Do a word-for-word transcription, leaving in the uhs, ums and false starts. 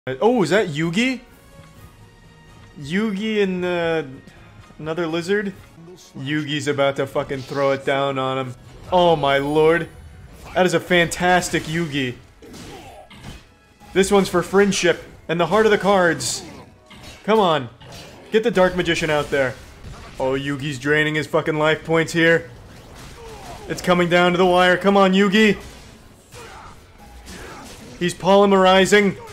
Oh, is that Yugi? Yugi and uh, another lizard? Yugi's about to fucking throw it down on him. Oh my lord. That is a fantastic Yugi. This one's for friendship and the heart of the cards. Come on. Get the Dark Magician out there. Oh, Yugi's draining his fucking life points here. It's coming down to the wire. Come on, Yugi. He's polymerizing.